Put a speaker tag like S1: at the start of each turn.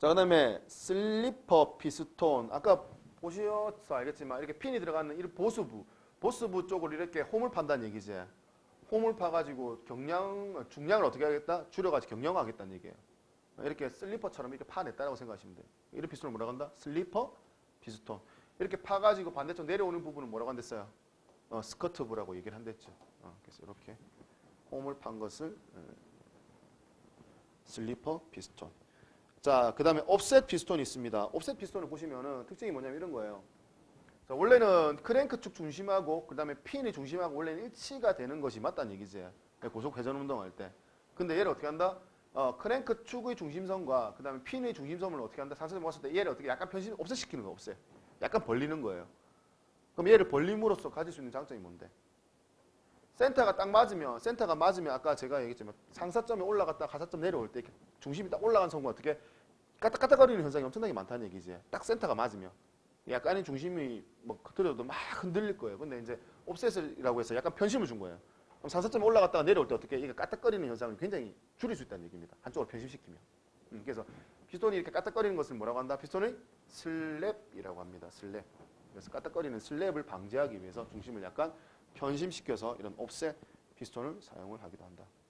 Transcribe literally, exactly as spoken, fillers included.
S1: 자, 그 다음에 슬리퍼 피스톤. 아까 보셔서 알겠지만 이렇게 핀이 들어가는 이 보수부, 보수부 쪽으로 이렇게 홈을 판다는 얘기지. 홈을 파가지고 경량, 중량을 어떻게 하겠다? 줄여가지고 경량화하겠다는 얘기예요. 이렇게 슬리퍼처럼 이렇게 파냈다라고 생각하시면 돼요. 이런 피스톤을 뭐라고 한다? 슬리퍼 피스톤. 이렇게 파가지고 반대쪽 내려오는 부분은 뭐라고 한댔어요? 어, 스커트부라고 얘기를 한댔죠. 어, 그래서 이렇게 홈을 판 것을 어, 슬리퍼 피스톤. 자, 그 다음에 옵셋 피스톤이 있습니다. 옵셋 피스톤을 보시면은 특징이 뭐냐면 이런 거예요. 자, 원래는 크랭크 축 중심하고 그 다음에 핀이 중심하고 원래는 일치가 되는 것이 맞다는 얘기지. 고속 회전 운동할 때. 근데 얘를 어떻게 한다? 어, 크랭크 축의 중심선과 그 다음에 핀의 중심선을 어떻게 한다? 상세히 모았을 때 얘를 어떻게 약간 편심, 옵셋 시키는 거, 옵셋. 약간 벌리는 거예요. 그럼 얘를 벌림으로써 가질 수 있는 장점이 뭔데? 센터가 딱 맞으면, 센터가 맞으면 아까 제가 얘기했지만 상사점이 올라갔다 가사점 내려올 때 이렇게 중심이 딱 올라간 선과 어떻게 까딱까딱거리는 현상이 엄청나게 많다는 얘기지. 딱 센터가 맞으면. 약간의 중심이 뭐 흐트려도 막 흔들릴 거예요. 근데 이제 옵셋이라고 해서 약간 편심을 준 거예요. 그럼 상사점이 올라갔다가 내려올 때 어떻게 이게 까딱거리는 현상을 굉장히 줄일 수 있다는 얘기입니다. 한쪽으로 편심시키면. 음, 그래서 피스톤이 이렇게 까딱거리는 것을 뭐라고 한다? 피스톤의 슬랩이라고 합니다. 슬랩. 그래서 까딱거리는 슬랩을 방지하기 위해서 중심을 약간 편심시켜서 이런 옵셋 피스톤을 사용을 하기도 한다.